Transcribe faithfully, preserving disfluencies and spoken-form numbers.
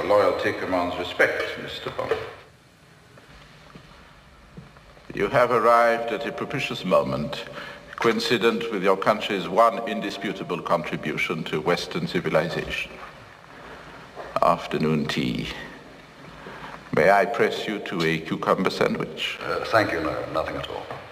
loyalty commands respect, Mister Bond. You have arrived at a propitious moment, coincident with your country's one indisputable contribution to Western civilization. Afternoon tea. May I press you to a cucumber sandwich? Uh, thank you, no, nothing at all.